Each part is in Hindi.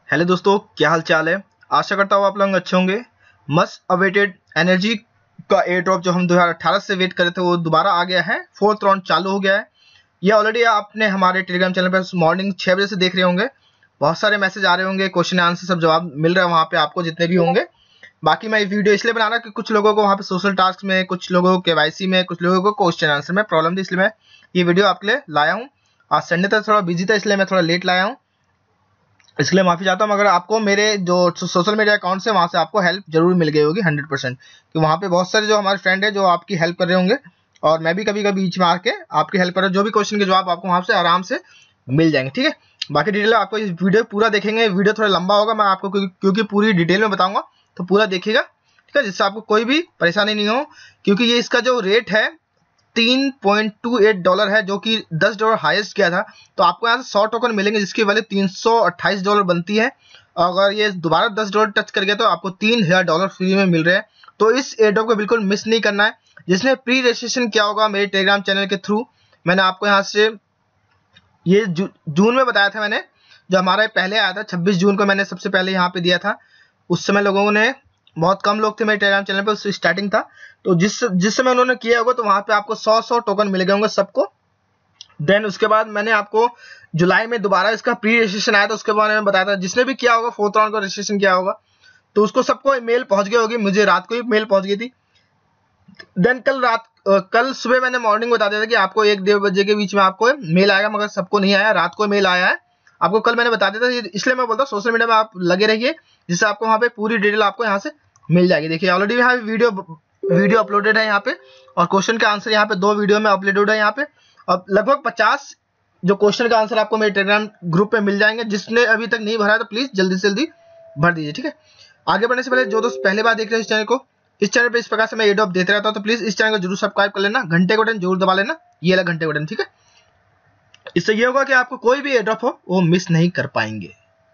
हेलो दोस्तों, क्या हाल चाल है। आशा करता हूँ आप लोग अच्छे होंगे। मस्ट अवेटेड एनर्जी का एयर ड्रॉप जो हम 2018 से वेट कर रहे थे वो दोबारा आ गया है। फोर्थ राउंड चालू हो गया है। ये ऑलरेडी आपने हमारे टेलीग्राम चैनल पर मॉर्निंग 6 बजे से देख रहे होंगे। बहुत सारे मैसेज आ रहे होंगे, क्वेश्चन आंसर सब जवाब मिल रहा है वहाँ पे आपको जितने भी होंगे। बाकी मैं वीडियो इसलिए बना रहा कि कुछ लोगों को वहाँ पे सोशल टास्क में, कुछ लोगों को केवाईसी में, कुछ लोगों को क्वेश्चन आंसर में प्रॉब्लम थी, इसलिए मैं ये वीडियो आपके लिए लाया हूँ। आज संडे था, थोड़ा बिजी था, इसलिए मैं थोड़ा लेट लाया हूँ, इसलिए माफी चाहता हूँ। मगर आपको मेरे जो सोशल मीडिया अकाउंट से वहां से आपको हेल्प जरूर मिल गई होगी 100%, कि वहां पे बहुत सारे जो हमारे फ्रेंड है जो आपकी हेल्प कर रहे होंगे, और मैं भी कभी कभी बीच में आके आपकी हेल्प कर रहा हूँ। जो भी क्वेश्चन के जवाब आपको वहां से आराम से मिल जाएंगे, ठीक है। बाकी डिटेल आपको इस वीडियो पूरा देखेंगे। वीडियो थोड़ा लंबा होगा, मैं आपको क्योंकि पूरी डिटेल में बताऊंगा, तो पूरा देखिएगा, ठीक है, जिससे आपको कोई भी परेशानी नहीं हो। क्योंकि ये इसका जो रेट है $3.28 है, जो कि $10 हाईएस्ट गया था। तो आपको यहाँ से 100 टोकन मिलेंगे जिसकी वैल्यू $328 बनती है। अगर ये दोबारा $10 टच कर गया तो आपको $3000 फ्री में मिल रहे हैं। तो इस एयरड्रॉप को बिल्कुल मिस नहीं करना है। जिसने प्री रजिस्ट्रेशन किया होगा मेरे टेलीग्राम चैनल के थ्रू, मैंने आपको यहाँ से ये जून में बताया था। मैंने जो हमारा पहले आया था 26 जून को, मैंने सबसे पहले यहाँ पे दिया था। उस समय लोगों ने, बहुत कम लोग थे मेरे टेलीग्राम चैनल पे, उससे स्टार्टिंग था। तो जिस समय उन्होंने किया होगा तो वहां पे आपको 100 टोकन मिल गए होंगे सबको। देन उसके बाद मैंने आपको जुलाई में दोबारा इसका प्री रजिस्ट्रेशन आया था, उसके बारे में बताया था। जिसने भी किया होगा, फोर्थ राउंड का रजिस्ट्रेशन किया होगा, तो उसको सबको मेल पहुंच गई होगी। मुझे रात को ही मेल पहुंच गई थी। देन कल सुबह मैंने मॉर्निंग बता दिया था कि आपको 1-1:30 बजे के बीच में आपको मेल आएगा, मगर सबको नहीं आया। रात को मेल आया है आपको, कल मैंने बता दिया था। इसलिए मैं बोलता हूँ सोशल मीडिया में आप लगे रहिए, जिससे आपको वहाँ पे पूरी डिटेल आपको यहाँ से मिल जाएगी। देखिए ऑलरेडी यहाँ वीडियो अपलोडेड है यहाँ पे, और क्वेश्चन का आंसर यहाँ पे 2 वीडियो में अपलोडेड है यहाँ पे। और लगभग 50 जो क्वेश्चन का आंसर आपको मेरे टेलीग्राम ग्रुप पे मिल जाएंगे। जिसने अभी तक नहीं भरा है तो प्लीज जल्दी से जल्दी भर दीजिए, ठीक है। आगे बढ़ने से पहले जो दोस्त पहले बार देख रहे हैं इस चैनल को, इस चैनल पे इस प्रकार से मैं एयरड्रॉप देते रहता हूँ, तो प्लीज इस चैनल को जरूर सब्सक्राइब कर लेना, घंटे का बटन जरूर दबा लेना, ये वाला घंटे का बटन, ठीक है। इससे ये होगा कि आपको कोई भी एयरड्रॉप हो वो मिस नहीं कर पाएंगे।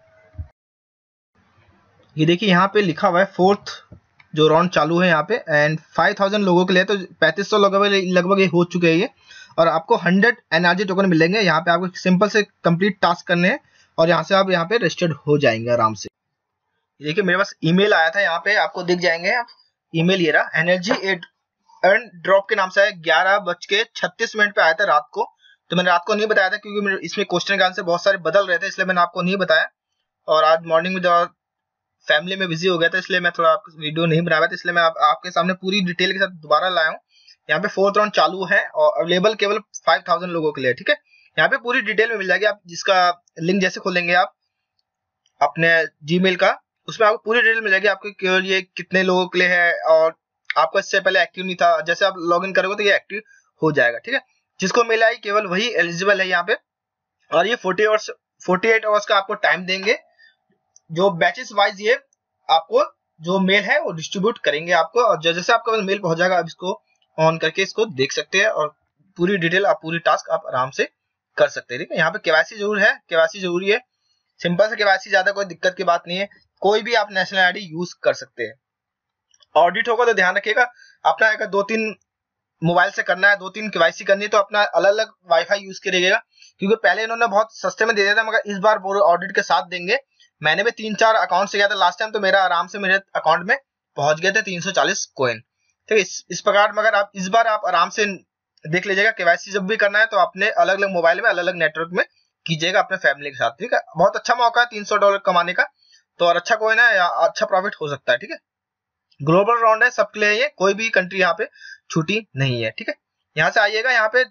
ये देखिए यहाँ पे लिखा हुआ है फोर्थ जो राउंड चालू है यहाँ पे, एंड 5000 लोगों के लिए, तो 3500 लगभग ये हो चुके हैं ये। और आपको 100 एनआरजी टोकन मिलेंगे। यहाँ पे आपको सिंपल से कंप्लीट टास्क करने हैं, और यहाँ से आप यहाँ पे रजिस्टर्ड हो जाएंगे आराम से। देखिए मेरे पास ईमेल आया था, यहाँ पे आपको दिख जाएंगे आप ईमेल, ये रहा। एनर्जी एयरड्रॉप के नाम से 11:36 पे आया था रात को। तो मैंने रात को नहीं बताया था क्योंकि इसमें क्वेश्चन का आंसर बहुत सारे बदल रहे थे, इसलिए मैंने आपको नहीं बताया। और आज मॉर्निंग में जो फैमिली में बिजी हो गया था, इसलिए मैं थोड़ा वीडियो नहीं बना पाया था। इसलिए मैं आपके सामने पूरी डिटेल के साथ दोबारा लाया हूँ। यहाँ पे फोर्थ राउंड चालू है और अवेलेबल केवल 5000 लोगों के लिए, ठीक है। यहाँ पे पूरी डिटेल में मिल जाएगी। आप जिसका लिंक जैसे खोलेंगे आप अपने जीमेल का, उसमें आपको पूरी डिटेल मिल जाएगी। आपको केवल ये कितने लोगों के लिए है, और आपको इससे पहले एक्टिव नहीं था, जैसे आप लॉगिन करोगे तो ये एक्टिव हो जाएगा, ठीक है। जिसको मिल आई केवल वही एलिजिबल है यहाँ पे। और ये 48 आवर्स का आपको टाइम देंगे। जो बैचेस वाइज ये आपको जो मेल है वो डिस्ट्रीब्यूट करेंगे आपको, और जैसे आपका मेल पहुंच जाएगा आप इसको ऑन करके इसको देख सकते हैं, और पूरी डिटेल आप पूरी टास्क आप आराम से कर सकते हैं, ठीक है। यहाँ पे केवाईसी जरूर है, केवाईसी जरूरी है। सिंपल से केवाईसी, ज्यादा कोई दिक्कत की बात नहीं है। कोई भी आप नेशनल आईडी यूज कर सकते हैं। ऑडिट होगा तो ध्यान रखिएगा, अपना अगर 2-3 मोबाइल से करना है, 2-3 केवाईसी करनी है, तो अपना अलग अलग वाईफाई यूज करिएगा। क्योंकि पहले इन्होंने बहुत सस्ते में दे दिया था, मगर इस बार ऑडिट के साथ देंगे। मैंने भी 3-4 अकाउंट से गया था लास्ट टाइम, तो मेरा आराम से मेरे अकाउंट में पहुंच गए थे 340 कोइन, ठीक है। इस प्रकार मगर आप इस बार आप आराम से देख लीजिएगा। केवाईसी जब भी करना है तो अपने अलग अलग मोबाइल में, अलग अलग नेटवर्क में कीजिएगा अपने फैमिली के साथ, ठीक है। बहुत अच्छा मौका है $300 कमाने का, तो और अच्छा कोइन है, या अच्छा प्रॉफिट हो सकता है, ठीक है। ग्लोबल राउंड है, सबके लिए ये, कोई भी कंट्री यहाँ पे छुट्टी नहीं है, ठीक है। यहाँ से आइएगा, यहाँ पे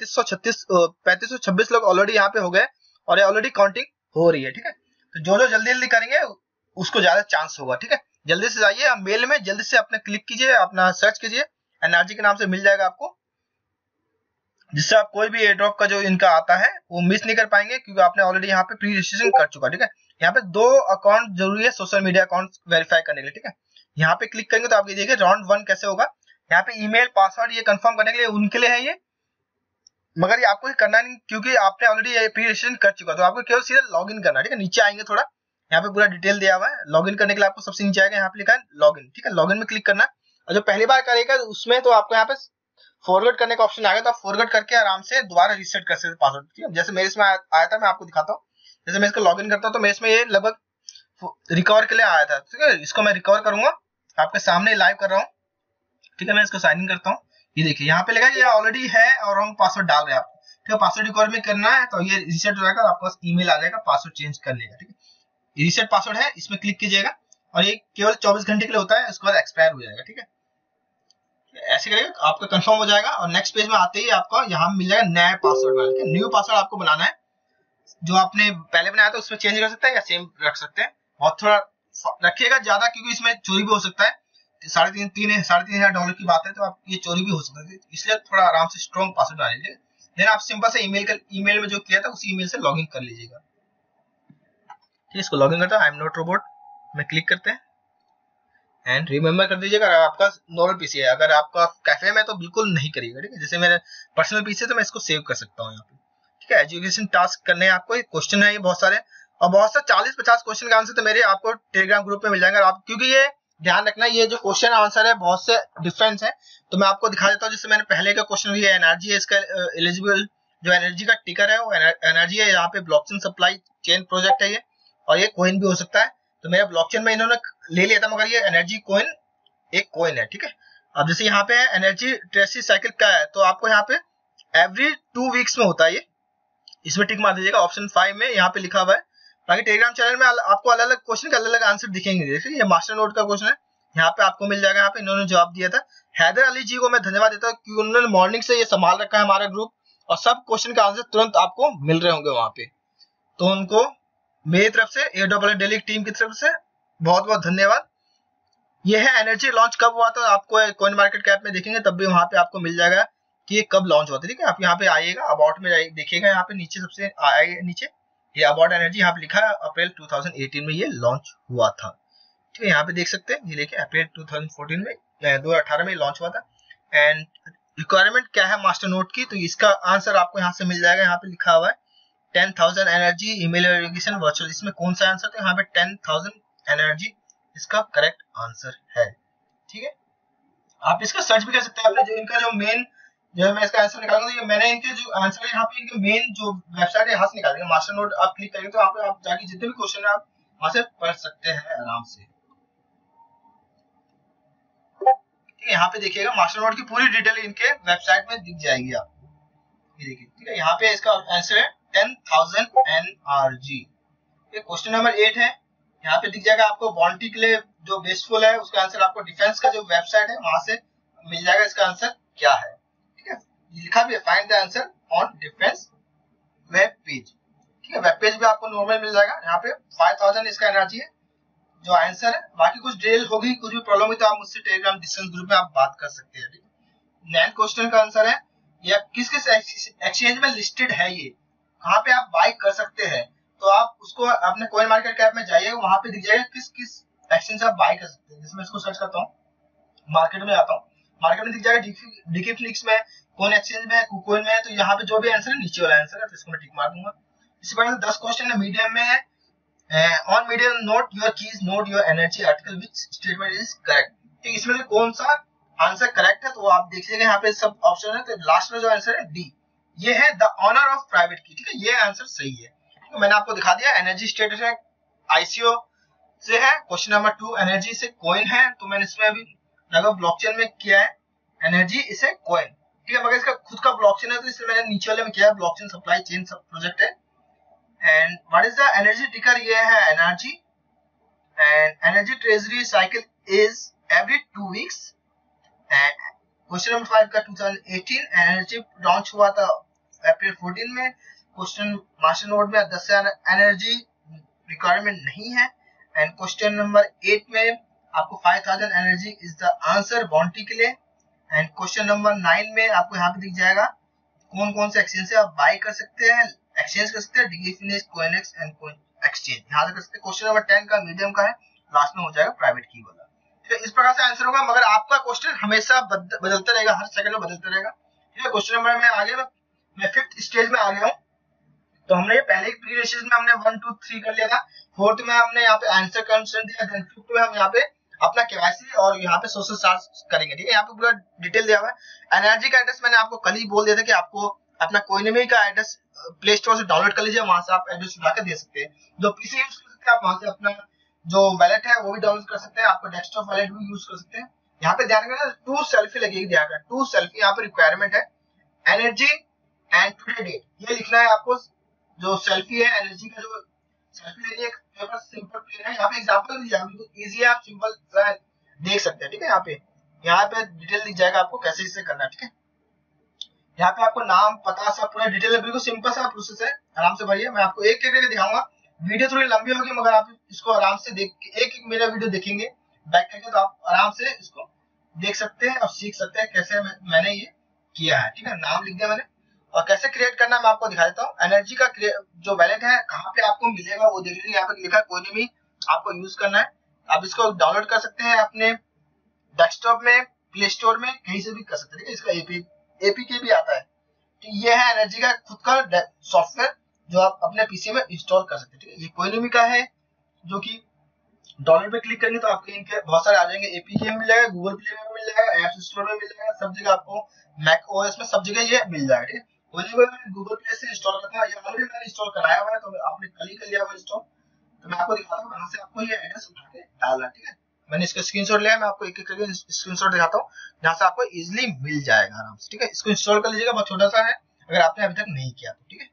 3526 लोग ऑलरेडी यहाँ पे हो गए, और ये ऑलरेडी काउंटिंग हो रही है, ठीक है। तो जो जल्दी जल्दी करेंगे उसको ज्यादा चांस होगा, ठीक है। जल्दी से जाइए मेल में, जल्दी से अपने क्लिक कीजिए, अपना सर्च कीजिए, एनआरजी के नाम से मिल जाएगा आपको, जिससे आप कोई भी एयरड्रॉप का जो इनका आता है वो मिस नहीं कर पाएंगे, क्योंकि आपने ऑलरेडी यहाँ पे प्री रजिस्ट्रेशन कर चुका, ठीक है। यहाँ पे 2 अकाउंट जरूरी है सोशल मीडिया अकाउंट वेरीफाई करने के लिए, ठीक है। यहाँ पे क्लिक करेंगे तो आप ये देखिए राउंड 1 कैसे होगा। यहाँ पे ईमेल पासवर्ड ये कंफर्म करने के लिए उनके लिए है ये, मगर ये आपको करना नहीं, क्योंकि आपने ऑलरेडी प्री रजिस्ट्रेशन कर चुका, तो आपको केवल सीधा लॉगिन करना है, ठीक है। नीचे आएंगे थोड़ा, यहाँ पे पूरा डिटेल दिया हुआ है। लॉगिन करने के लिए आपको सबसे नीचे आएगा, यहाँ पे लिखा है लॉगिन, ठीक है। लॉगिन में क्लिक करना है, और जो पहली बार करेगा उसमें तो आपको यहाँ पे फॉरवर्ड करने का ऑप्शन आएगा, तो आप फॉरवर्ड करके आराम से दोबारा रीसेट कर सकते पासवर्ड, ठीक है। जैसे मेरे इसमें आया था, मैं आपको दिखाता हूँ। जैसे मैं इसको लॉगिन करता हूँ तो मेरे इसमें ये लगभग रिकवर के लिए आया था, ठीक है। इसको मैं रिकवर करूंगा, आपके सामने लाइव कर रहा हूँ, ठीक है। मैं इसको साइन इन करता हूँ, ये देखिए यहाँ पे लगा ये ऑलरेडी है और हम पासवर्ड डाल रहे हैं आपको, ठीक है। पासवर्ड रिकवर में करना है तो ये रीसेट हो जाएगा, आपके पास ईमेल आ जाएगा पासवर्ड चेंज करने का, ठीक है। रीसेट पासवर्ड है, इसमें क्लिक कीजिएगा और ये केवल 24 घंटे के लिए होता है, उसके बाद एक्सपायर हो जाएगा, ठीक है। ऐसे करेगा आपका कंफर्म हो जाएगा और नेक्स्ट पेज में आते ही आपको यहाँ मिल जाएगा नया पासवर्ड वाला, ठीक है। न्यू पासवर्ड आपको बनाना है, जो आपने पहले बनाया था उसमें चेंज कर सकते हैं या सेम रख सकते हैं, और थोड़ा रखिएगा ज्यादा क्योंकि इसमें चोरी भी हो सकता है। $3,500 की बात है तो आप ये चोरी भी हो सकता है, इसलिए थोड़ा आराम से स्ट्रॉन्ग पासवर्ड बना लीजिए। देन आप सिंपल से ईमेल में जो किया था उसी ईमेल से लॉगिन कर लीजिएगा, ठीक है। इसको लॉगिन करता है, आई एम नॉट रोबोट में क्लिक करते हैं एंड रिमेंबर कर दीजिएगा। अगर आपका नॉर्मल पीसी है, अगर आपका कैफे में तो बिल्कुल नहीं करिएगा, ठीक है। जैसे मेरे पर्सनल पीसी है तो मैं इसको सेव कर सकता हूँ यहाँ पे, ठीक है। एजुकेशन टास्क करने हैं आपको, क्वेश्चन है ये बहुत सारे और बहुत सारे 40-50 क्वेश्चन का आंसर तो मेरे आपको टेलीग्राम ग्रुप में मिल जाएंगे। आप क्योंकि ये ध्यान रखना, ये जो क्वेश्चन आंसर है बहुत से डिफरेंस है, तो मैं आपको दिखा देता हूँ। जैसे मैंने पहले का क्वेश्चन भी है, एनआरजी है, इसका एलिजिबल जो एनर्जी का टिकर है वो एनर्जी है। यहाँ पे ब्लॉकचेन सप्लाई चेन प्रोजेक्ट है ये, और ये कॉइन भी हो सकता है। तो मेरा ब्लॉकचेन में इन्होंने ले लिया था, मगर ये एनर्जी कॉइन एक कॉइन है, ठीक है। अब जैसे यहाँ पे एनर्जी ट्रेसी साइकिल का है, तो आपको यहाँ पे एवरी 2 वीक्स में होता है ये, इसमें टिक मार दीजिएगा। ऑप्शन 5 में यहाँ पे लिखा हुआ है। बाकी टेलीग्राम चैनल में आपको अलग अलग क्वेश्चन के अलग अलग आंसर दिखेंगे। जैसे ये मास्टर नोट का क्वेश्चन है, यहाँ पे आपको मिल जाएगा। यहाँ पे इन्होंने जवाब दिया था। हैदर अली जी को मैं धन्यवाद देता हूँ क्योंकि उन्होंने मॉर्निंग से ये संभाल रखा है हमारा ग्रुप, और सब क्वेश्चन का आंसर तुरंत आपको मिल रहे होंगे वहां पे। तो उनको मेरी तरफ से, एयरड्रॉप डेली टीम की तरफ से बहुत बहुत धन्यवाद। ये है एनर्जी लॉन्च कब हुआ था, आपको कॉइन मार्केट कैप में देखेंगे तब भी वहां पे आपको मिल जाएगा कि ये कब लॉन्च हुआ था, ठीक है। आप यहाँ पे आइएगा, अबाउट में देखिएगा, यहाँ पे नीचे सबसे आएगा नीचे ये अबाउट एनर्जी, यहाँ पे लिखा है अप्रैल 2018 में ये लॉन्च हुआ था, ठीक है। यहाँ पे देख सकते हैं, ये देखिए अप्रैल 2018 में लॉन्च हुआ था। एंड रिक्वायरमेंट क्या है मास्टर नोट की, तो इसका आंसर आपको यहाँ से मिल जाएगा। यहाँ पे लिखा हुआ है 10,000 एनर्जी ईमेल वेरिफिकेशन वर्चुअल, इसमें कौन सा आंसर, तो यहाँ पे 10,000 एनर्जी इसका करेक्ट आंसर है, ठीक है। आप इसका सर्च भी कर सकते हैं अपने जो इनका जो मेन, जो मैं इसका आंसर निकालूंगा, ये मैंने इनके जो आंसर है यहाँ पे इनके मेन जो वेबसाइट है यहाँ से निकालेंगे। मास्टर नोट आप क्लिक करेंगे तो यहाँ पे आप जाके जितने भी क्वेश्चन है आप वहां से पढ़ सकते हैं आराम से, ठीक है। यहाँ पे देखिएगा मास्टर नोट की पूरी डिटेल इनके वेबसाइट में दिख जाएगी आपको, ये देखिए, ठीक है। यहाँ पे इसका आंसर है 10,000 NRG। क्वेश्चन नंबर 8 है, यहाँ पे दिख जाएगा आपको बॉन्टी के लिए जो बेस्टफुल है उसका आंसर आपको डिफेंस का जो वेबसाइट है वहां से मिल जाएगा, इसका आंसर क्या है, ठीक है। लिखा भी है find the answer on defence web page, ठीक है। वेब पेज भी आपको नॉर्मल मिल जाएगा। यहाँ पे 5,000 इसका एनर्जी है जो आंसर है। बाकी कुछ डिटेल होगी, कुछ भी प्रॉब्लम हुई तो आप मुझसे टेलीग्राम डिस्कशन ग्रुप में आप बात कर सकते हैं, ठीक है। 9 क्वेश्चन का आंसर है, या किस किस एक्सचेंज में लिस्टेड है, ये कहाँ पे आप बाय कर सकते हैं, तो आप उसको अपने कॉइन मार्केट कैप में जाइए, वहां पे दिख जाएगा किस किस एक्सचेंज से आप बाय कर सकते हैं। जैसे मैं इसको सर्च करता हूँ, मार्केट में आता हूँ, मार्केट में दिख जाएगा डिकीफ्लिक्स में, कौन एक्सचेंज में है, कुकोइन में है, तो यहाँ पे जो भी आंसर है नीचे वाला आंसर है, तो इसको मैं टिक मार दूंगा। इसी प्रकार 10 क्वेश्चन है मीडियम में है। On medium note your keys, note your energy article which statement is correct, ठीक। इसमें से कौन सा आंसर करेक्ट है तो आप देख लीजिएगा, यहाँ पे सब ऑप्शन है। तो लास्ट में जो आंसर है डी, ये है द ऑनर ऑफ प्राइवेट की, ठीक है। ये आंसर सही है, तो मैंने आपको दिखा दिया। एनर्जी स्टेटस है आईसीओ से है। क्वेश्चन नंबर 2 एनर्जी से कॉइन है, तो मैंने इसमें अभी लगभग ब्लॉकचेन में किया है एनर्जी इसे कॉइन, ठीक है। मगर इसका खुद का ब्लॉकचेन है तो इसलिए मैंने नीचे वाले में किया है, ब्लॉकचेन सप्लाई चेन सब प्रोजेक्ट है। And what is the energy ticker, ये है energy. And energy treasury cycle is every 2 weeks. And question number 5 का 2018 एनर्जी लॉन्च हुआ था अप्रैल 14 में। क्वेश्चन मास्टर नोट में 10 एनर्जी रिक्वायरमेंट नहीं है। एंड क्वेश्चन नंबर 8 में आपको 5,000 energy is the answer bounty के लिए। एंड क्वेश्चन नंबर 9 में आपको यहाँ पे दिख जाएगा कौन कौन से एक्सचेंज से आप बाय कर सकते हैं, एक्सचेंज कर सकते हैं, डिफिनिश, कोइनेक्स एंड कोइन एक्सचेंज, यहाँ से कर सकते हैं। क्वेश्चन नंबर 10 का मीडियम का है, लास्ट में हो जाएगा प्राइवेट की वाला, ठीक है। इस प्रकार से आंसर होगा, मगर आपका क्वेश्चन हमेशा बदलता रहेगा, हर सेकंड में बदलता रहेगा, ठीक है। क्वेश्चन नंबर में आगे मैं 5th स्टेज में आ गया हूँ। तो हमने पहले प्री रजिस्ट्रेशन में हमने 1 2 3 कर लिया था, 4th में हमने यहाँ पे आंसर कंसेंट दिया, देन 5th में हम यहाँ पे अपना केवाईसी और यहाँ पे सोशल चार्ज करेंगे, ठीक है। यहाँ पे पूरा डिटेल दिया हुआ है। एनर्जी का एड्रेस मैंने आपको कल ही बोल दिया था कि आपको अपना कोइनमी का एड्रेस प्ले स्टोर से डाउनलोड कर लीजिए, वहां से आप एड्रेस उठा के दे सकते हैं। जो पीसी यूज कर सकते हैं आप वहां से अपना जो वैलेट है वो भी डाउनलोड कर सकते हैं, आपको डेस्कटॉप वैलेट भी यूज कर सकते हैं। यहाँ पे ध्यान रखना 2 सेल्फी लगेगी, ध्यान रखना 2 सेल्फी यहाँ पे रिक्वायरमेंट है। एनर्जी एंड टुडे डेट ये लिखना है आपको। जो सेल्फी है एनर्जी का, जो सेल्फी लेनी है पेपर सिंपल प्लेन है। यहाँ पे एग्जांपल भी दिया तो इजी है, आप सिंपल देख सकते हैं। ठीक है, यहाँ पे डिटेल दिख जाएगा आपको कैसे इसे करना है। ठीक है, यहाँ पे आपको नाम पता सब पूरा डिटेल, बिल्कुल सिंपल सा प्रोसेस है, आराम से भरिए। मैं आपको एक एक करके दिखाऊंगा, वीडियो थोड़ी लंबी होगी मगर आप इसको आराम से देख एक एक मेरा वीडियो देखेंगे बैक करके तो आप आराम से इसको देख सकते हैं और सीख सकते हैं कैसे मैंने ये किया है। ठीक है, नाम लिख दिया मैंने, और कैसे क्रिएट करना है मैं आपको दिखा देता हूँ। एनर्जी का जो वैलेट है कहाँ पे आपको मिलेगा वो देख लीजिए, यहाँ पे लिखा है कोई भी आपको यूज करना है। आप इसको डाउनलोड कर सकते हैं अपने डेस्कटॉप में, प्ले स्टोर में, कहीं से भी कर सकते हैं। इसका एपीके भी आता है। तो ये है एनर्जी का खुद का सॉफ्टवेयर जो आप अपने पीसी में इंस्टॉल कर सकते हैं। ठीक है, ये कोई का है जो कि डाउनलोड पे क्लिक करेंगे तो आपके इनके बहुत सारे आ जाएंगे, एपीके में मिल जाएगा, गूगल प्ले में मिल जाएगा, ऐप स्टोर में मिल जाएगा, सब जगह आपको मैक ओएस में सब जगह ये मिल जाएगा। ठीक है, कोई मैं गूगल प्ले से इंस्टॉल करता हूँ, ये ऑलरेडी मैंने इंस्टॉल कराया हुआ है तो आपने कल ही कर लिया हुआ इंस्टॉल। तो मैं आपको दिखाता हूँ कहाँ से आपको ये एड्रेस उठा के डालना है। ठीक है, मैंने इसका स्क्रीनशॉट लिया है, मैं आपको एक एक करके स्क्रीनशॉट दिखाता हूँ जहाँ से आपको इजीली मिल जाएगा आराम से। ठीक है, इसको इंस्टॉल कर लीजिएगा, बहुत छोटा सा है अगर आपने अभी तक नहीं किया तो। ठीक है,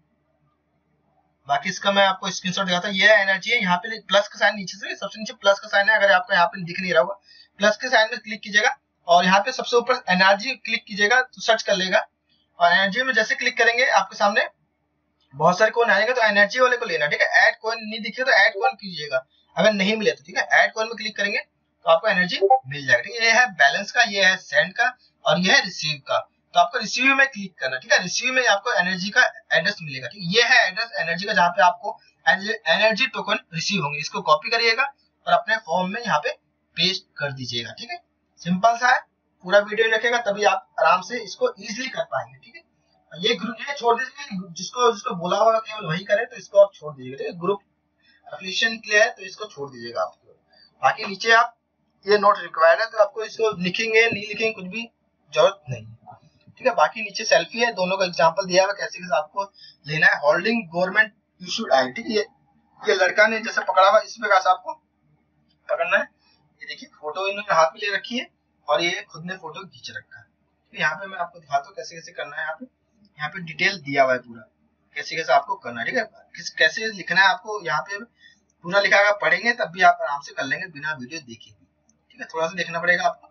बाकी इसका मैं आपको स्क्रीनशॉट दिखाता हूँ। ये एनर्जी है, यहाँ पे प्लस का साइन नीचे से, सबसे नीचे प्लस का साइन है, अगर आपको यहाँ पे दिख नहीं रहा होगा प्लस के साइन में क्लिक कीजिएगा और यहाँ पे सबसे ऊपर एनर्जी क्लिक कीजिएगा तो सर्च कर लेगा। और एनर्जी में जैसे क्लिक करेंगे आपके सामने बहुत सारे कॉइन आएंगे, तो एनर्जी वाले को लेना। ठीक है, ऐड कॉइन नहीं दिखे तो ऐड कॉइन कीजिएगा, अगर नहीं मिले तो। ठीक है, ऐड कॉइन में क्लिक करेंगे तो आपको एनर्जी मिल जाएगा। ठीक है, ये है बैलेंस का, ये है सेंड का और ये है रिसीव का। तो आपको रिसीव में क्लिक करना। ठीक है, रिसीव में आपको एनर्जी का एड्रेस मिलेगा। ठीक है, ये है एड्रेस एनर्जी का जहाँ पे आपको एनर्जी टोकन रिसीव होंगे। इसको कॉपी करिएगा और अपने फॉर्म में यहाँ पे पेस्ट कर दीजिएगा। ठीक है, सिंपल सा है, पूरा वीडियो रखेगा तभी आप आराम से इसको इजिली कर पाएंगे। ठीक है, ये ग्रुप ये छोड़ दीजिए, जिसको बोला हुआ केवल वही करे तो इसको आप छोड़ दीजिएगा। ठीक है, ग्रुप एप्लीकेशन के लिए है तो इसको छोड़ दीजिएगा आप। बाकी नीचे आप ये नोट रिक्वायर्ड है तो आपको इसको लिखेंगे नहीं लिखेंगे कुछ भी जरूरत नहीं। ठीक है, बाकी नीचे सेल्फी है, दोनों का एग्जांपल दिया हुआ कैसे कैसे आपको लेना है। होल्डिंग गवर्नमेंट इशूड आई। ठीक है, ये लड़का ने जैसे पकड़ा हुआ इसी प्रकार से आपको पकड़ना है। ये देखिए फोटो इन्होंने हाथ में ले रखी है और ये खुद ने फोटो खींच रखा है। तो यहाँ पे मैं आपको दिखाता हूँ कैसे कैसे करना है। यहाँ पे डिटेल दिया हुआ है पूरा कैसे कैसे आपको करना है। ठीक है, कैसे लिखना है आपको यहाँ पे पूरा लिखा है, पढ़ेंगे तब भी आप आराम से कर लेंगे बिना वीडियो देखे। ठीक है, थोड़ा सा देखना पड़ेगा आपको।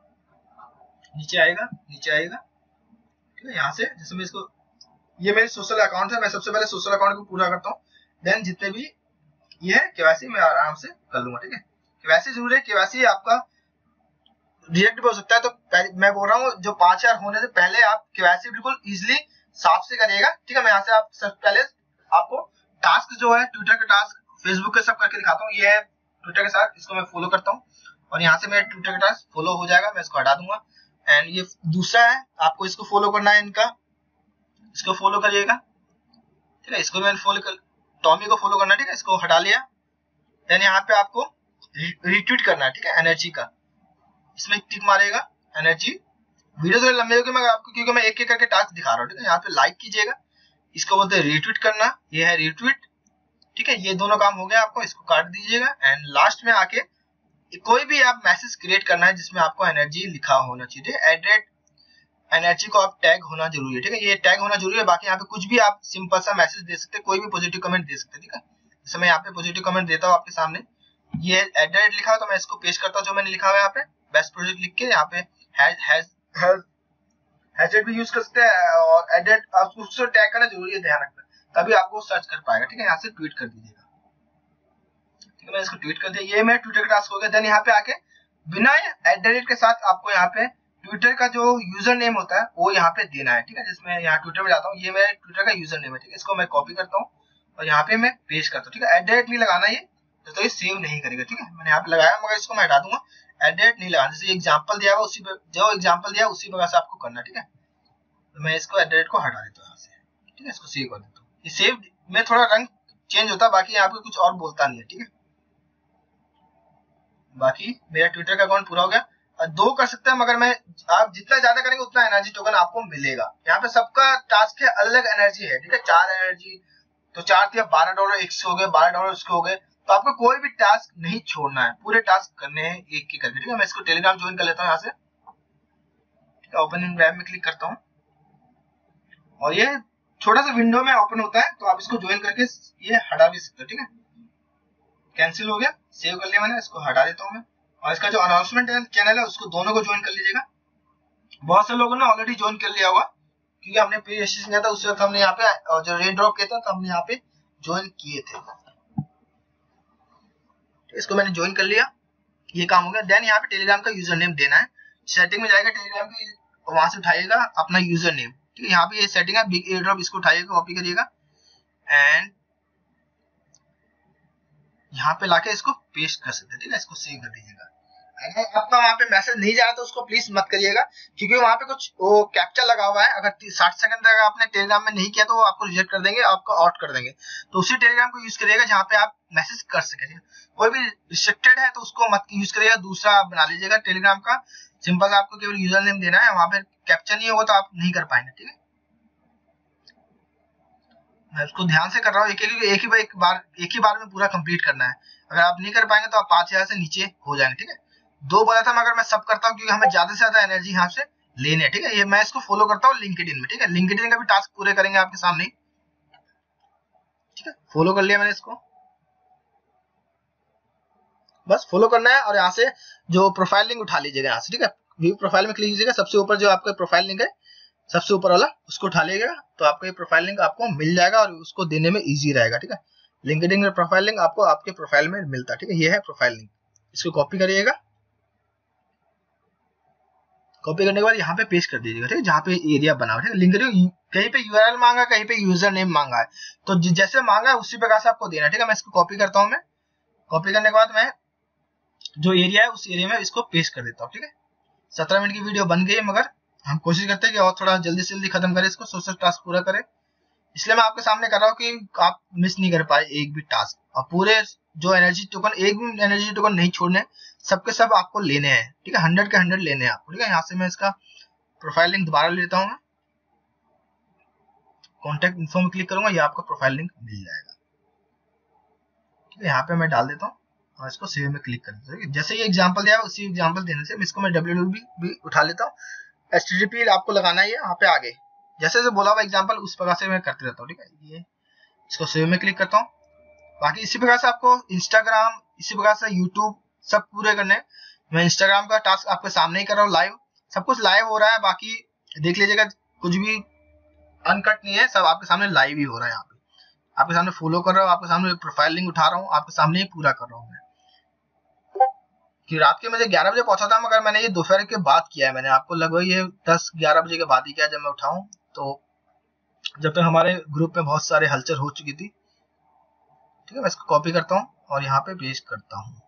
नीचे आएगा, नीचे आएगा। ठीक है, यहाँ से जैसे मैं इसको, ये मेरे सोशल अकाउंट है, मैं सबसे पहले सोशल अकाउंट को पूरा करता हूँ, देन जितने भी ये है केवाईसी मैं आराम से कर लूंगा। ठीक है, केवाईसी जरूर है, केवाईसी आपका रिजेक्ट भी हो सकता है। तो मैं बोल रहा हूँ जो 5000 होने से पहले आप केवाईसी बिल्कुल इजिली साफ से करिएगा। ठीक है, मैं यहाँ से आप सबसे पहले आपको टास्क जो है ट्विटर के टास्क, फेसबुक के सब करके दिखाता हूँ। ये है ट्विटर के साथ, इसको मैं फॉलो करता हूँ और यहाँ से मेरा ट्विटर का टास्क फॉलो हो जाएगा, मैं इसको हटा दूंगा। एंड ये दूसरा है, आपको इसको फॉलो करना है, इनका इसको फॉलो करिएगा। ठीक है, इसको मैंने फॉलो कर, टॉमी को फॉलो करना है। ठीक है, इसको हटा लिया। देन यहाँ पे आपको रिट्वीट करना है। ठीक है, एनर्जी का, इसमें टिक मारेगा एनर्जी। वीडियो थोड़ी लंबी होगी मगर आपको, क्योंकि मैं एक एक करके टास्क दिखा रहा हूँ। ठीक है, यहाँ पे लाइक कीजिएगा, इसको बोलते हैं रिट्वीट करना, ये है रिट्वीट। ठीक है, ये दोनों काम हो गया, आपको इसको काट दीजिएगा। एंड लास्ट में आके कोई भी आप मैसेज क्रिएट करना है जिसमें आपको एनर्जी लिखा होना चाहिए। एड्रेट एनर्जी को आप टैग होना जरूरी है। ठीक है, ये टैग होना जरूरी है। बाकी यहाँ पे कुछ भी आप सिंपल सा मैसेज दे सकते हैं, कोई भी पॉजिटिव कमेंट दे सकते हैं। ठीक है, जैसे मैं यहाँ पे पॉजिटिव कमेंट देता हूँ आपके सामने, ये एड्रेट लिखा है तो मैं इसको पेस्ट करता हूँ जो मैंने लिखा हुआ है यहाँ पे, बेस्ट प्रोजेक्ट लिख के यहाँ पे हैशटैग भी यूज कर सकते हैं और एड्रेट उसको टैग करना जरूरी है, ध्यान रखना, तभी आपको सर्च कर पाएगा। ठीक है, यहाँ से ट्वीट कर दीजिएगा। ठीक है, मैं इसको ट्वीट कर दिया, ये मेरा ट्विटर का टास्क हो गया। देन यहाँ पे आके बिना एट के साथ आपको यहाँ पे ट्विटर का जो यूजर नेम होता है वो यहाँ पे देना है। ठीक है, जिसमें यहाँ ट्विटर में जाता हूँ, ये मेरा ट्विटर का यूजर नेम है। ठीक है, इसको मैं कॉपी करता हूँ और यहाँ पे मैं पेस्ट करता हूँ। ठीक है, एट नहीं लगाना ये, तो ये सेव नहीं करेगा। ठीक है, मैंने यहाँ पे लगाया मगर इसको मैं हटा दूंगा, एट नहीं लगाना। जैसे एग्जाम्पल दिया हुआ उसी पे, जो एग्जाम्पल दिया उसी प्रकार से आपको करना। ठीक है, तो मैं इसको एट को हटा देता हूँ यहाँ से। ठीक है, इसको सेव कर देता हूँ। ये सेव में थोड़ा रंग चेंज होता है, बाकी यहाँ पे कुछ और बोलता नहीं है। ठीक है, बाकी मेरा ट्विटर का अकाउंट पूरा हो गया। 2 कर सकते हैं मगर मैं, आप जितना ज्यादा करेंगे उतना एनर्जी टोकन आपको मिलेगा। यहाँ पे सबका टास्क है, अलग एनर्जी है। ठीक है, 4 एनर्जी तो 4 $12 इसके हो गए, $12 इसके हो गए, तो आपको कोई भी टास्क नहीं छोड़ना है, पूरे टास्क करने हैं एक एक करके। ठीक है, मैं इसको टेलीग्राम ज्वाइन कर लेता हूँ यहाँ से। ठीक है, ओपन इन वेब में क्लिक करता हूँ और ये छोटा सा विंडो में ओपन होता है, तो आप इसको ज्वाइन करके ये हटा भी सकते हो। ठीक है, कैंसिल हो गया, सेव कर लिया मैंने, इसको हटा देता हूँ मैं। और इसका जो अनाउंसमेंट चैनल है उसको दोनों को ज्वाइन कर लीजिएगा। बहुत से लोगों ने ऑलरेडी ज्वाइन कर लिया होगा, क्योंकि हमने प्री रजिस्ट्रेशन किया था उस वक्त हमने यहाँ पे, और जो एयरड्रॉप किया था तो हमने यहाँ पे ज्वाइन किए थे। इसको मैंने ज्वाइन कर लिया, ये काम हो गया। देन यहाँ पे टेलीग्राम का यूजर नेम देना है। सेटिंग में जाएगा टेलीग्राम की, वहां से उठाइएगा अपना यूजर नेम। ठीक है, यहाँ पे ये सेटिंग है बिग एयरड्रॉप, इसको उठाइएगा, कॉपी करिएगा एंड यहाँ पे लाके इसको पेस्ट कर सकते हैं। ठीक है, इसको सेव कर दीजिएगा। अगर आपका वहां पे मैसेज नहीं जा रहा तो उसको प्लीज मत करिएगा, क्योंकि वहां पे कुछ वो कैप्चा लगा हुआ है। अगर 60 सेकंड तक आपने टेलीग्राम में नहीं किया तो वो आपको रिजेक्ट कर देंगे, आपको आउट कर देंगे। तो उसी टेलीग्राम को यूज करिएगा जहाँ पे आप मैसेज कर सके। कोई भी रिस्ट्रिक्टेड है तो उसको मत यूज करिएगा, दूसरा बना लीजिएगा टेलीग्राम का। सिंपल आपको केवल यूजर नेम देना है, वहां पे कैप्चा नहीं होगा तो आप नहीं कर पाएंगे। ठीक है, मैं उसको ध्यान से कर रहा हूँ, एक ही बार में पूरा कंप्लीट करना है। अगर आप नहीं कर पाएंगे तो आप 5000 से नीचे हो जाएंगे। ठीक है, 2 बोला था मगर मैं सब करता हूँ क्योंकि हमें ज्यादा से ज्यादा एनर्जी यहाँ से लेने हैं। ठीक है, ये मैं इसको फॉलो करता हूँ लिंक्डइन में। ठीक है, लिंक्डइन का भी टास्क पूरे करेंगे आपके सामने। ठीक है, फॉलो कर लिया मैंने इसको, बस फॉलो करना है। और यहाँ से जो प्रोफाइल लिंक उठा लीजिएगा यहाँ से। ठीक है, व्यू प्रोफाइल में क्लिक कीजिएगा, सबसे ऊपर जो आपका प्रोफाइल लिंक है सबसे ऊपर वाला, उसको उठा लीजिएगा तो आपका ये प्रोफाइल लिंक आपको मिल जाएगा और उसको देने में इजी रहेगा। ठीक है, लिंक्डइन का प्रोफाइल लिंक आपको आपके प्रोफाइल में मिलता है। ठीक है, ये है प्रोफाइल लिंक, इसको कॉपी करिएगा। कॉपी करने के बाद यहाँ पे पेस्ट कर दीजिएगा। ठीक है, जहाँ पे एरिया बना हुआ है। लिंक्डइन कहीं पे यूआरएल मांगा, कहीं पे यूजर नेम मांगा है, तो जैसे मांगा है उसी प्रकार से आपको देना है। ठीक है, मैं इसको कॉपी करता हूँ। मैं कॉपी करने के बाद मैं जो एरिया है उस एरिया में इसको पेस्ट कर देता हूँ। ठीक है, 17 मिनट की वीडियो बन गई है, मगर हम कोशिश करते हैं कि और थोड़ा जल्दी से जल्दी खत्म करें इसको, सोशल टास्क पूरा करें। इसलिए मैं आपके सामने कर रहा हूँ कि आप मिस नहीं कर पाए एक भी टास्क। और पूरे जो एनर्जी टोकन, एक भी एनर्जी टोकन नहीं छोड़ने, सबके सब आपको लेने हैं। ठीक है, 100 के 100 लेने हैं आपको। ठीक है, यहाँ से मैं इसका प्रोफाइल लिंक दोबारा लेता हूँ। मैं कॉन्टेक्ट इन्फो में क्लिक करूंगा, ये आपका प्रोफाइल लिंक मिल जाएगा। ठीक है, यहाँ पे मैं डाल देता हूँ और इसको सेव में क्लिक कर देता हूँ। जैसे ये एग्जाम्पल दिया उसी एग्जाम्पल देने से इसको मैं www भी उठा लेता हूँ। HTTP आपको लगाना है यहाँ पे आगे, जैसे जैसे बोला हुआ एग्जाम्पल उस प्रकार से मैं करते रहता हूँ। ठीक है, ये इसको सेव में क्लिक करता हूँ। बाकी इसी प्रकार से आपको इंस्टाग्राम, इसी प्रकार से यूट्यूब सब पूरे करने हैं। मैं इंस्टाग्राम का टास्क आपके सामने ही कर रहा हूँ लाइव, सब कुछ लाइव हो रहा है। बाकी देख लीजिएगा, कुछ भी अनकट नहीं है, सब आपके सामने लाइव ही हो रहा है। यहाँ पे आपके सामने फॉलो कर रहा हूँ, आपके सामने प्रोफाइल लिंक उठा रहा हूँ, आपके सामने ही पूरा कर रहा हूँ। मैं कि रात के मुझे 11 बजे पहुंचा था, मगर मैंने ये दोपहर के बाद किया है। मैंने आपको लगभग ये 10-11 बजे के बाद ही किया जब मैं उठाऊं, तो जब तक हमारे ग्रुप में बहुत सारे हलचल हो चुकी थी। ठीक है, मैं इसको कॉपी करता हूँ और यहाँ पे पेस्ट करता हूँ।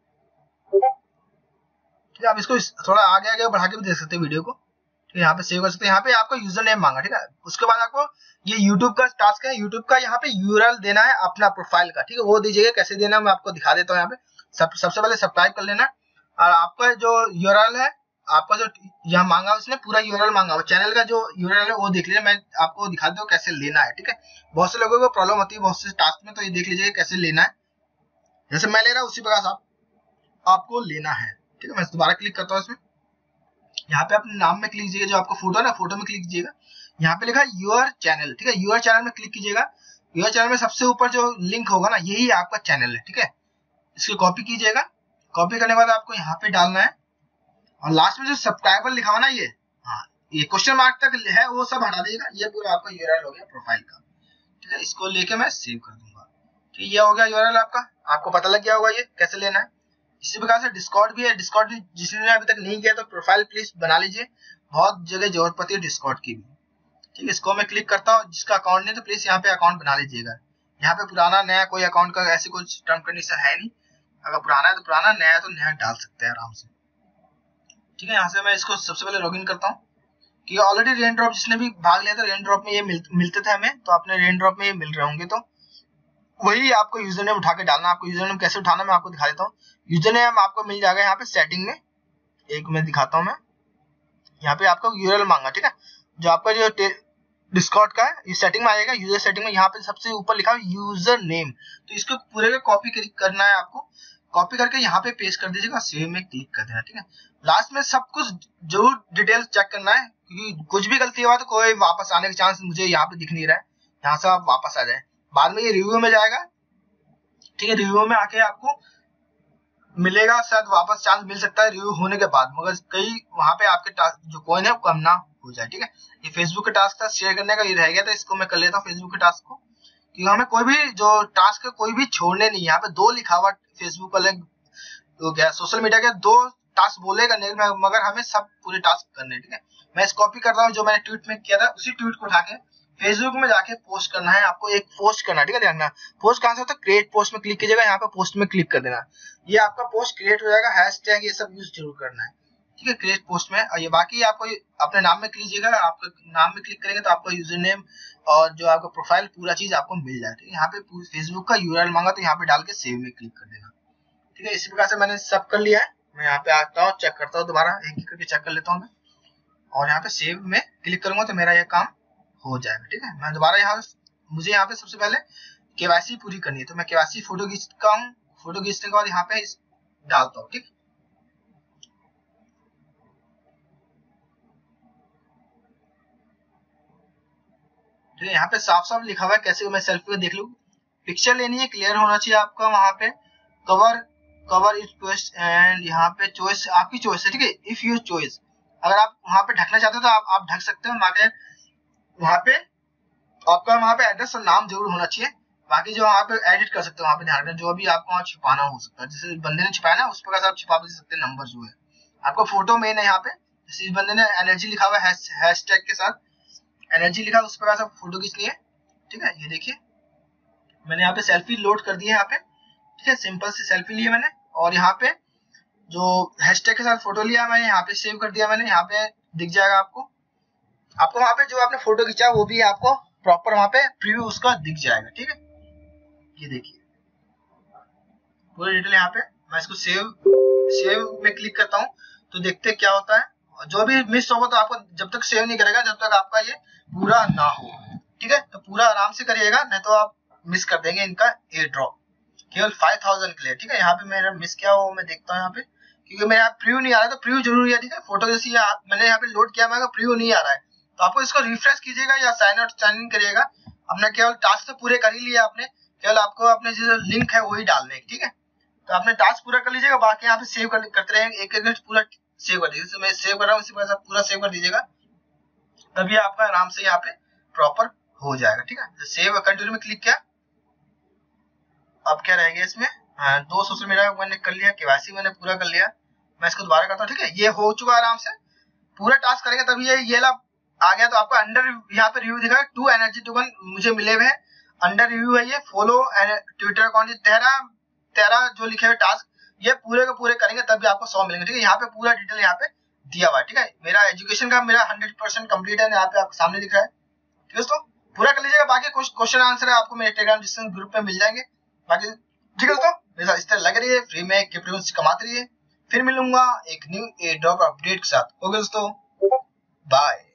ठीक है, आप इसको थोड़ा आगे आगे बढ़ा के भी देख सकते हैं वीडियो को। ठीक है, यहाँ पे सेव कर सकते हैं। यहाँ पे आपको यूजर नेम मांगा। ठीक है, उसके बाद आपको ये यूट्यूब का टास्क है, यूट्यूब का यहाँ पे यूआरएल देना है अपना प्रोफाइल का। ठीक है, वो दीजिएगा, कैसे देना मैं आपको दिखा देता हूँ। यहाँ पे सबसे पहले सब्सक्राइब कर लेना, और आपका जो यूआरएल है, आपका जो यहाँ मांगा उसने पूरा यूआरएल मांगा, चैनल का जो यूआरएल है वो देख लीजिए। मैं आपको दिखा देता हूँ कैसे लेना है। ठीक है, बहुत से लोगों को प्रॉब्लम होती है बहुत से टास्क में, तो ये देख लीजिए कैसे लेना है। जैसे मैं ले रहा हूँ उसी प्रकार से आपको लेना है। ठीक है, मैं दोबारा क्लिक करता हूँ इसमें। यहाँ पे अपने नाम में क्लिक कीजिएगा, जो आपका फोटो है ना, फोटो में क्लिक कीजिएगा। यहाँ पे लिखा है यूर चैनल। ठीक है, यूर चैनल में क्लिक कीजिएगा। यूर चैनल में सबसे ऊपर जो लिंक होगा ना, यही आपका चैनल है। ठीक है, इसको कॉपी कीजिएगा। कॉपी करने के बाद आपको यहाँ पे डालना है, और लास्ट में जो सब्सक्राइबर लिखा हुआ ना, ये ये क्वेश्चन मार्क तक है, वो सब हटा दीजिएगा। ये पूरा आपका यूआरएल हो गया प्रोफाइल का। ठीक है, इसको लेके मैं सेव कर दूंगा। ठीक है, ये हो गया यूआरएल आपका। आपको पता लग गया होगा ये कैसे लेना है। इसी प्रकार से डिस्कॉर्ड भी है। डिस्कॉर्ड जिसने अभी तक नहीं किया तो प्रोफाइल प्लीज बना लीजिए, बहुत जगह जरूरत पड़ती है डिस्कॉर्ड की भी। ठीक है, इसको मैं क्लिक करता हूँ। जिसका अकाउंट नहीं तो प्लीज यहाँ पे अकाउंट बना लीजिएगा। यहाँ पे पुराना नया कोई अकाउंट का ऐसी कोई टर्म कंडीशन है नहीं। अगर पुराना है तो पुराना, नया है तो नया डाल सकते हैं आराम से। ठीक है, यहाँ से मैं इसको सबसे पहले लॉगिन करता हूँ कि ऑलरेडी रेनड्रॉप जिसने भी भाग लिया था, रेनड्रॉप में ये मिलते थे हमें, तो अपने रेनड्रॉप में ये मिल रहे होंगे, तो वही आपको यूजर नेम उठा के डालना। आपको यूजर नेम कैसे उठाना मैं आपको दिखा देता हूँ। यूजर नेम आपको मिल जाएगा यहाँ पे सेटिंग में, एक मैं दिखाता हूँ। मैं यहाँ पे आपको यूआरएल मांगा। ठीक है, जो आपका जो डिस्कॉर्ड का है, ये सेटिंग में आएगा, यूजर सेटिंग में यहाँ पे सबसे ऊपर लिखा है यूजर नेम। तो इसको पूरे का कॉपी करना है आपको, कॉपी करके यहाँ पे पेस्ट कर दीजिएगा, सेव में क्लिक कर देना, ठीक है। लास्ट में सब कुछ जरूर डिटेल्स चेक करना है, क्योंकि कुछ भी गलती हुआ तो कोई वापस आने का चांस मुझे यहाँ पे दिख नहीं रहा है, यहाँ से आप वापस आ जाए। बाद में ये रिव्यू में जाएगा, ठीक है, रिव्यू में आके आपको मिलेगा, शायद वापस चांस मिल सकता है रिव्यू होने के बाद, मगर कई वहां पे आपके जो कॉइन है वो कम ना हो जाए, ठीक है। ये फेसबुक का टास्क था शेयर करने का, ये रह गया था, इसको मैं कर लेता हूँ फेसबुक के टास्क को, क्योंकि हमें कोई भी जो टास्क है कोई भी छोड़ने नहीं। यहाँ पे 2 लिखा हुआ फेसबुक वाले तो क्या सोशल मीडिया के 2 टास्क बोलेगा नहीं, मगर हमें सब पूरे टास्क करने, ठीक है। मैं इस कॉपी कर रहा हूँ, जो मैंने ट्वीट में किया था उसी ट्वीट को उठा के फेसबुक में जाके पोस्ट करना है आपको, एक पोस्ट करना है, ठीक है। ध्यान, पोस्ट कहां से होता है, क्रिएट पोस्ट में क्लिक कीजिएगा, यहाँ पे पोस्ट में क्लिक कर देना, ये आपका पोस्ट क्रिएट हो जाएगा। हैशटैग ये सब यूज जरूर करना है, ठीक है, क्रिएट पोस्ट में। और ये बाकी आपको अपने नाम में कीजिएगा, आपके नाम में क्लिक करेंगे तो आपका यूजर नेम और जो आपका प्रोफाइल पूरा चीज आपको मिल जाएगा। यहाँ पे फेसबुक का यूआरएल मांगा तो यहाँ पे डाल के सेव में क्लिक कर देना, ठीक है। इसी प्रकार से मैंने सब कर लिया है। मैं यहाँ पे आता हूँ, चेक करता हूँ, दोबारा एक एक करके चेक कर लेता हूँ मैं, और यहाँ पे सेव में क्लिक करूंगा तो मेरा यह काम हो जाएगा, ठीक है। मैं दोबारा यहाँ मुझे यहाँ पे सबसे पहले केवाईसी पूरी करनी है, तो मैं केवाईसी फोटो खींचता हूँ, फोटो खींचने के बाद यहाँ पे डालता हूँ, ठीक। ठीक है, यहाँ पे साफ साफ लिखा हुआ है कैसे मैं सेल्फी को देख लूँ। पिक्चर लेनी है, क्लियर होना चाहिए आपका, वहां पे कवर इज चॉइस, एंड यहाँ पे चॉइस आपकी चॉइस है, ठीक है। इफ यू चॉइस, अगर आप वहां पे ढकना चाहते हो तो आप ढक सकते हो, वहां पे आपका वहां पे एड्रेस और नाम जरूर होना चाहिए। बाकी जो वहां पे एडिट कर सकते हो, वहां पे ध्यान रखना, जो भी आपको वहां छिपाना हो सकता है, जैसे बंदे ने छिपाया ना उस प्रकार से आप छिपा भी सकते हैं नंबर जो है। आपका फोटो मेन है यहाँ पे, जैसे इस बंदे ने एनर्जी लिखा हुआ है हैशटैग के साथ, एनर्जी लिखा उस प्रकार से फोटो खींच लिए, ठीक है। ये देखिए मैंने यहाँ पे सेल्फी लोड कर दी है यहाँ पे, ठीक है, सिंपल सी सेल्फी ली है मैंने, और यहाँ पे जो हैशटैग के साथ फोटो लिया मैंने, यहाँ पे सेव कर दिया मैंने, यहाँ पे दिख जाएगा आपको वहां पे जो आपने फोटो खींचा वो भी आपको प्रॉपर वहां पे प्रीव्यू उसका दिख जाएगा, ठीक है। ये देखिए पूरी डिटेल यहाँ पे, मैं इसको सेव में क्लिक करता हूँ तो देखते क्या होता है। और जो भी मिस होगा तो आपको जब तक सेव नहीं करेगा जब तक आपका ये पूरा ना हो, ठीक है। तो पूरा आराम से करिएगा, नहीं तो आप मिस कर देंगे इनका एयर ड्रॉप, केवल 5000 के लिए, ठीक है। यहाँ पे मेरा मिस क्या हो मैं देखता हूँ यहाँ पे, क्योंकि मेरे यहाँ प्रीव्यू नहीं आ रहा है, तो प्रीव्यू जरूरी है, ठीक है। फोटो जैसे मैंने यहाँ पे लोड किया, मैं प्रीव्यू नहीं आ रहा है, तो आपको इसको रिफ्रेश कीजिएगा या साइन आउट साइन इन करिएगा। अपने केवल टास्क तो पूरे कर ही लिया आपने, केवल आपको अपने जो लिंक है वही डालने, ठीक है। तो आपने टास्क पूरा कर लीजिएगा, बाकी यहाँ पे सेव करते रहेंगे, एक एक पूरा सेव कर दीजिए। मैं सेव कर रहा हूँ इसी वजह से पूरा सेव कर दीजिएगा, तभी आपका आराम से यहाँ पे प्रॉपर हो जाएगा, ठीक है। तो सेव कंटिन्यू में क्लिक किया, अब क्या रह गया इसमें, 2 सोशल मीडिया मैंने कर लिया, केवाईसी मैंने पूरा कर लिया। मैं इसको दोबारा करता हूँ, ठीक है। ये हो चुका आराम से, पूरा टास्क करेंगे तभी ये ला आ गया। तो आपका अंडर यहाँ पे रिव्यू दिखा 2 एनर्जी टोकन मुझे मिले हुए हैं, अंडर रिव्यू है ये, फॉलो ट्विटर अकाउंट 13 जो लिखे हुए टास्क, ये पूरे के पूरे करेंगे तभी आपको 100 मिलेंगे, ठीक है। यहाँ पे पूरा डिटेल यहाँ पे दिया हुआ है, ठीक है। मेरा एजुकेशन का मेरा 100% कंप्लीट है, यहाँ पे आपके सामने दिख रहा है, ठीक है। तो पूरा कर लीजिएगा, बाकी कुछ क्वेश्चन आंसर है आपको मेरे टेलीग्राम डिस्कशन ग्रुप में मिल जाएंगे, बाकी ठीक है। दोस्तों मेरे साथ इस तरह लग रही है, फ्री में क्रिप्टोकरेंसी कमाते रहिए। फिर मिलूंगा एक न्यू एयर ड्रॉप अपडेट के साथ। ओके दोस्तों, बाय।